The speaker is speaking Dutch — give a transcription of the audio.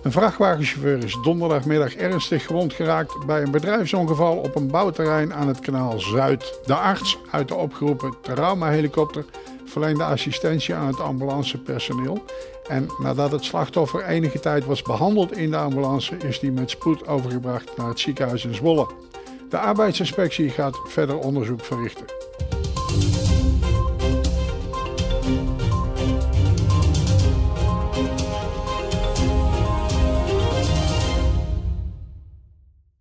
Een vrachtwagenchauffeur is donderdagmiddag ernstig gewond geraakt bij een bedrijfsongeval op een bouwterrein aan het Kanaal Zuid. De arts uit de opgeroepen traumahelikopter verleende assistentie aan het ambulancepersoneel. En nadat het slachtoffer enige tijd was behandeld in de ambulance, is die met spoed overgebracht naar het ziekenhuis in Zwolle. De arbeidsinspectie gaat verder onderzoek verrichten.